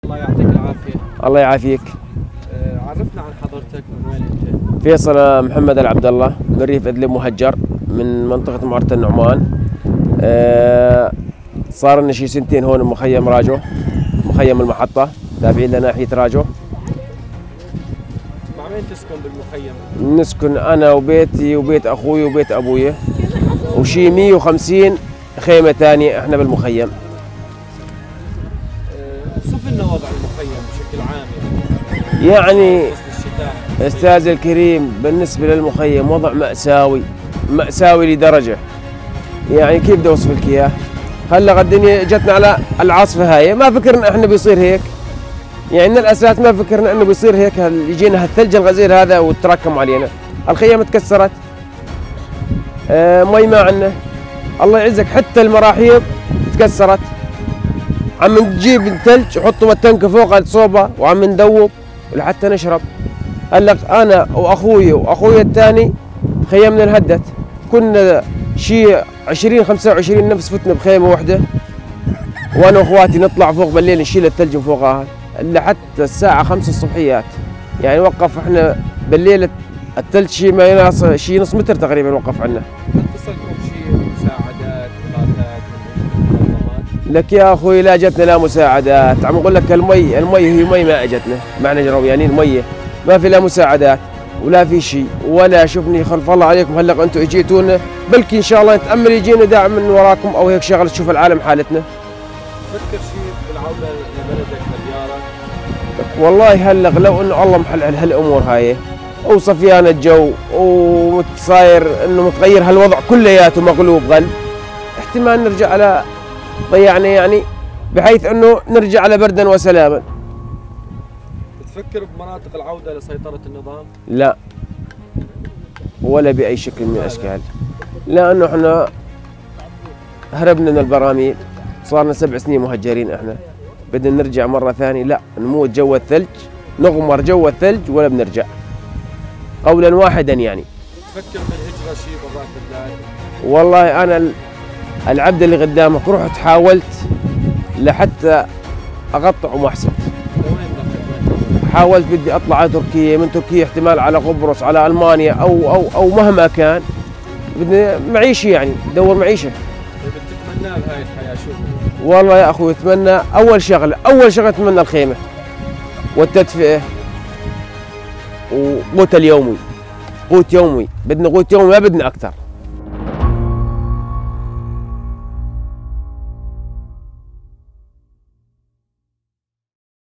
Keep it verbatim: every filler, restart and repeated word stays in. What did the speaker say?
الله يعطيك العافية. الله يعافيك. أه عرفنا عن حضرتك، من وين انت؟ فيصل محمد العبد الله من ريف ادلب مهجر من منطقة معرة النعمان. أه صار لنا شي سنتين هون بمخيم راجو، مخيم المحطة تابعين لناحية راجو. مع مين تسكن بالمخيم؟ نسكن أنا وبيتي وبيت أخوي وبيت أبوي وشي مية وخمسين خيمة ثانية احنا بالمخيم. صف لنا وضع المخيم بشكل عام يعني. يعني الشتاء استاذ الكريم بالنسبة للمخيم وضع مأساوي، مأساوي لدرجة يعني كيف بدي اوصف لك اياه؟ هلا الدنيا جتنا على العاصفة هاي، ما فكرنا احنا بيصير هيك. يعني من الاساس ما فكرنا انه بيصير هيك، يجينا هالثلج الغزير هذا وتراكم علينا. الخيام تكسرت، آه مي ما عندنا، الله يعزك حتى المراحيض تكسرت. عم نجيب الثلج وحطه بالتنك فوق الصوبة وعم ندوب لحتى نشرب. هلا انا واخوي واخوي الثاني خيمنا انهدت، كنا شي عشرين خمسة وعشرين نفس فتنا بخيمه واحده، وانا واخواتي نطلع فوق بالليل نشيل الثلج من فوقها لحتى الساعه خمسة الصبحيات. يعني وقف احنا بالليل الثلج شي ما يناص شي نص متر تقريبا وقف عنا. اتصلكم شي مساعدات اغاثات من المنظمات؟ لك يا اخوي لا جتنا لا مساعدات، عم اقول لك المي المي هي مي ما اجتنا، معنا جرويانين المي ما في لا مساعدات ولا في شيء ولا شوفني خلف الله عليكم. هلا انتم اجيتونا بلكي ان شاء الله نتامل يجينا داعم من وراكم او هيك شغله تشوف العالم حالتنا. تفكر شيء بالعوده لبلدك لديارك؟ والله هلا لو انه الله محل هالامور هاي وصفيان الجو وصاير انه متغير هالوضع كلياته مقلوب غل، احتمال نرجع على ضيعنا يعني بحيث انه نرجع على بردا وسلاما. تفكر بمناطق العودة لسيطرة النظام؟ لا ولا بأي شكل من الأشكال، لأنه احنا هربنا من البراميل، صارنا سبع سنين مهجرين احنا، بدنا نرجع مرة ثانية، لا نموت جو الثلج، نغمر جو الثلج ولا بنرجع. قولا واحدا يعني. تفكر بالهجرة شيء برات البلاد؟ والله أنا العبد اللي قدامك رحت حاولت لحتى أقطع وما حسبت. حاولت بدي اطلع على تركيا، من تركيا احتمال على قبرص على المانيا او او او مهما كان، بدي معيشه يعني ادور معيشه. بتتمنى بهاي الحياه شو؟ والله يا اخوي اتمنى اول شغله اول شغله اتمنى الخيمه والتدفئه وقوت اليومي، قوت يومي، بدنا قوت يومي ما بدنا اكثر.